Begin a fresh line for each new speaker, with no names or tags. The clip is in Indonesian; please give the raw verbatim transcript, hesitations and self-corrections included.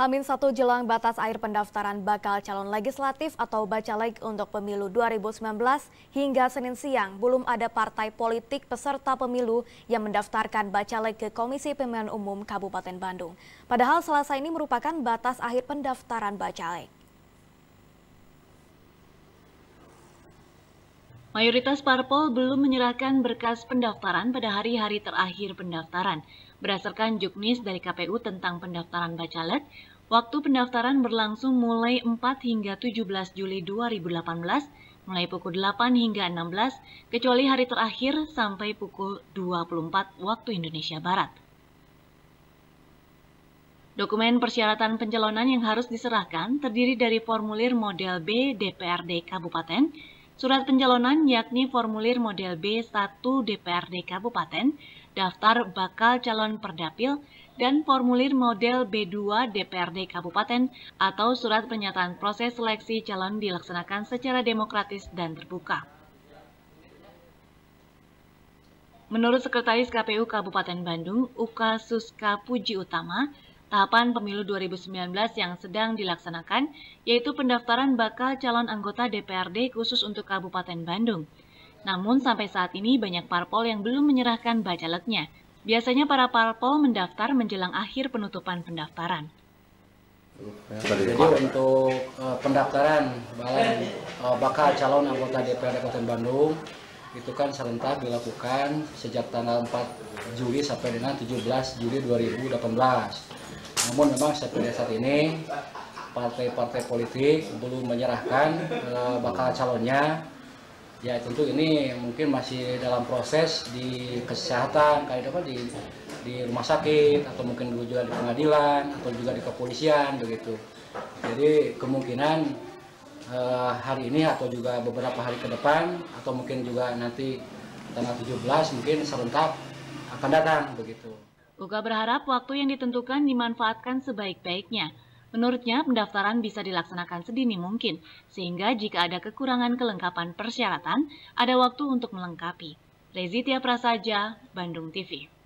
Hamin satu jelang batas akhir pendaftaran bakal calon legislatif atau Bacalek untuk pemilu dua ribu sembilan belas hingga Senin siang belum ada partai politik peserta pemilu yang mendaftarkan Bacalek ke Komisi Pemilihan Umum Kabupaten Bandung. Padahal Selasa ini merupakan batas akhir pendaftaran Bacalek.
Mayoritas parpol belum menyerahkan berkas pendaftaran pada hari-hari terakhir pendaftaran. Berdasarkan juknis dari K P U tentang pendaftaran Bacalek, waktu pendaftaran berlangsung mulai empat hingga tujuh belas Juli dua ribu delapan belas, mulai pukul delapan hingga enam belas, kecuali hari terakhir sampai pukul dua puluh empat waktu Indonesia Barat. Dokumen persyaratan pencalonan yang harus diserahkan terdiri dari formulir model B D P R D Kabupaten, surat pencalonan yakni formulir model B satu D P R D Kabupaten, daftar bakal calon perdapil, dan formulir model B dua D P R D Kabupaten atau surat pernyataan proses seleksi calon dilaksanakan secara demokratis dan terbuka. Menurut Sekretaris K P U Kabupaten Bandung, Uka Suska Puji Utama, tahapan pemilu dua ribu sembilan belas yang sedang dilaksanakan yaitu pendaftaran bakal calon anggota D P R D khusus untuk Kabupaten Bandung. Namun sampai saat ini banyak parpol yang belum menyerahkan bacaleknya. Biasanya para parpol mendaftar menjelang akhir penutupan pendaftaran.
Jadi untuk uh, pendaftaran uh, bakal calon anggota D P R D Kabupaten Bandung itu kan serentak dilakukan sejak tanggal empat Juli sampai dengan tujuh belas Juli dua ribu delapan belas. Namun memang sampai saat ini partai-partai politik belum menyerahkan uh, bakal calonnya. Ya tentu ini mungkin masih dalam proses di kesehatan, kayak apa di di rumah sakit atau mungkin dulu juga di pengadilan atau juga di kepolisian begitu. Jadi kemungkinan uh, hari ini atau juga beberapa hari ke depan atau mungkin juga nanti tanggal tujuh belas mungkin serentak akan datang begitu.
Uka berharap waktu yang ditentukan dimanfaatkan sebaik-baiknya. Menurutnya, pendaftaran bisa dilaksanakan sedini mungkin, sehingga jika ada kekurangan kelengkapan persyaratan, ada waktu untuk melengkapi. Rezi Tia Prasaja, Bandung T V.